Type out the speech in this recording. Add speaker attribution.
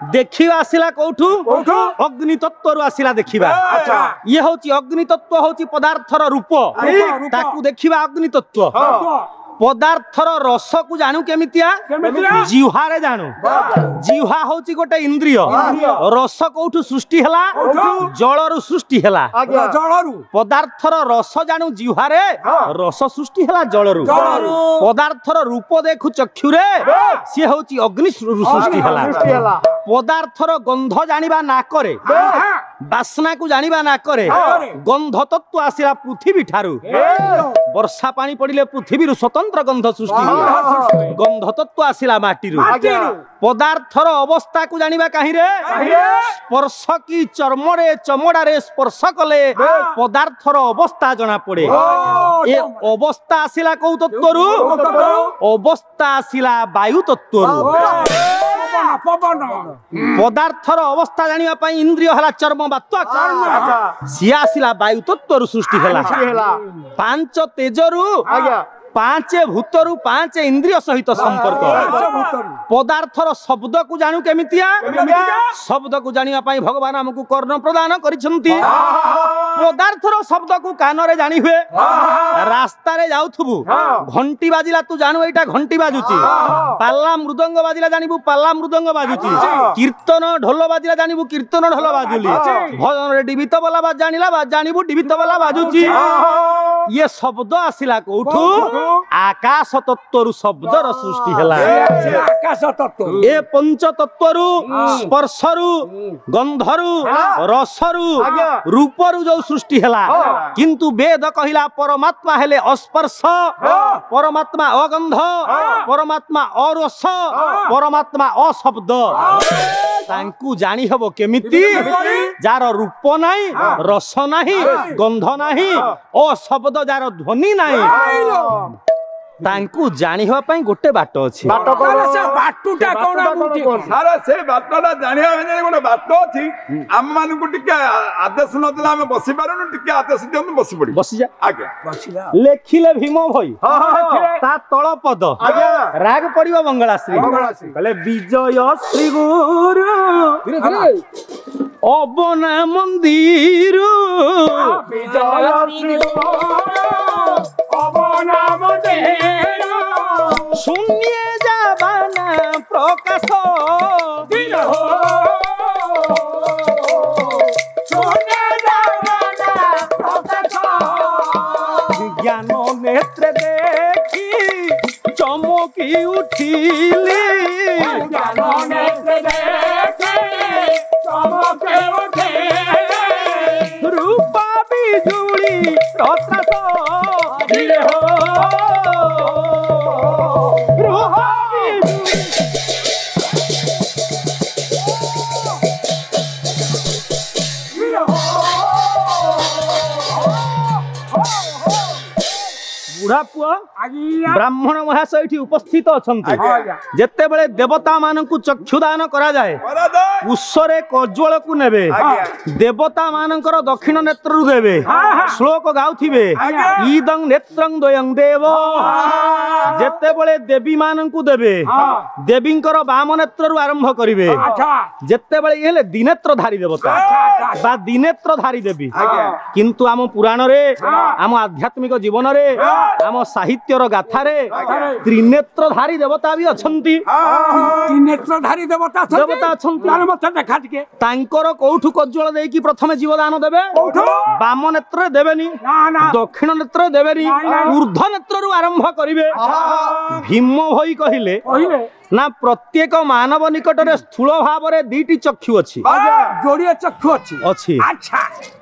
Speaker 1: देखिबा आसिला कोठू अग्नि तत्व रु आसिला देखिबा ये होची अग्नि तत्व होची पदार्थर रूप ताकू देखिबा अग्नि तत्व पदार्थर रस को जानू केमितिया जिह्वारे जानू जिह्वा होची गोटे इंद्रिय रस कोठू सृष्टि हला जल रु सृष्टि हला पदार्थर रस जानू जिह्वारे रस सृष्टि हला जल रु पदार्थर रूप देखु चक्षुरे सी होची अग्नि सृष्टि हला पदार्थर गंध जानिबा ना करे बासना को जानिबा ना करे गंध तत्व आसिला पृथ्वी ठारू वर्षा पानी पड़िले पृथ्वी रु स्वतंत्र गंध सृष्टि हुए गंध तत्व आसिला माटी रु पदार्थर अवस्था को जानिबा काहि रे स्पर्श की चर्मरे चमड़ारे स्पर्श कले पदार्थर अवस्था जना पड़े ए अवस्था आसिला को तत्व रु अवस्था आसिला वायु तत्व रु पदार्थर अवस्था जानिबा पई इंद्रिय हला चर्म बात्वा सी आसिला वायु तत्व रु सृष्टि हला पांच तेजरु पांच भूतरु पांच इंद्रिय सहित संपर्क पदार्थर शब्द को जानू केमितिया शब्द को जानिबा पई भगवान हमकु कर्ण प्रदान करिसंती पदार्थर शब्द को कान रे जानि हुए रास्ता रे जाउथबु घंटी बाजिला तू जानू एटा घंटी बाजुची पाल्ला मृदंग बाजिला जानिबु पाल्ला मृदंग बाजुची कीर्तन ढोल बाजिला जानिबु कीर्तन ढोल बाजुली भजन रे डिबित बला जानिला जानिबु डिबित बला बाजुची ये शब्द आसिला कोठू आकाश तत्व शब्दर सृष्टि हला आकाश तत्व ए पंच तत्व स्पर्शरु गंधरु रसरु रूपरु जो सृष्टि हला किंतु वेद कहिला परमात्मा हेले अस्पर्श परमात्मा अगंध परमात्मा अरस परमात्मा अशब्द तांकू जानी हबो केमिति जार रूप नाही रस नाही गंध नाही अशब्द जार ध्वनि नाही तांकू जानी हवा पई गोटे बाट अछि बाट से बाटुटा कोन आमुठी सारा से बाटटा जानिया भने गोटे बाट अछि हम मान को टिके आदेश नदला हम बसी पारुनु टिके आदेश दियन बसी पड़ी बसी जा आगे बसीला लेखिले भीम भई ता तळ पद आगे राग पड़िबो मंगलाश्री कहले विजय श्री गुरु धीरे धीरे अबना मंदिर विजय श्री गुरु अबना मंदिर शून्य जाबाना प्रकाश ज्ञान नेत्र देखी चमकी उठिली ज्ञान नेत्र देखी चमकी उठिली रूपा बिजुली प्रकाश बुढ़ा पुआ ब्राह्मण महाशय उपस्थित अच्छा जिते बड़े देवता मान चक्षुदान करा जाए उषरे कज्वल को नेबे देवता मानकर दक्षिण नेत्र देवे श्लोक गाउथिबे ईदं नेत्रं द्वयं देव जिते बड़े देवी मान देवे देवींकर वाम नेत्र आरंभ करिवे जिते बड़े ये दिनेत्रधारी देवता बा दिनेत्रधारी देवी किंतु आम पुराण रे आम आध्यात्मिक जीवन रे आम साहित्यर गाथारे त्रिनेत्रधारी देवता भी अछंती त्रिनेत्रधारी देवता अछंती मत देखा टिके तांकर कोठु कज्वल देकी प्रथमे जीवदान देबे वाम नेत्र देबेनी दक्षिण नेत्र देबेनी ऊर्ध्व नेत्र रु आरंभ करिवे भीम भई कहिले ना प्रत्येक मानव निकट रे स्थूल भाव रे दीटी चक्षु अछि जोड़िए चक्षु अछि अच्छा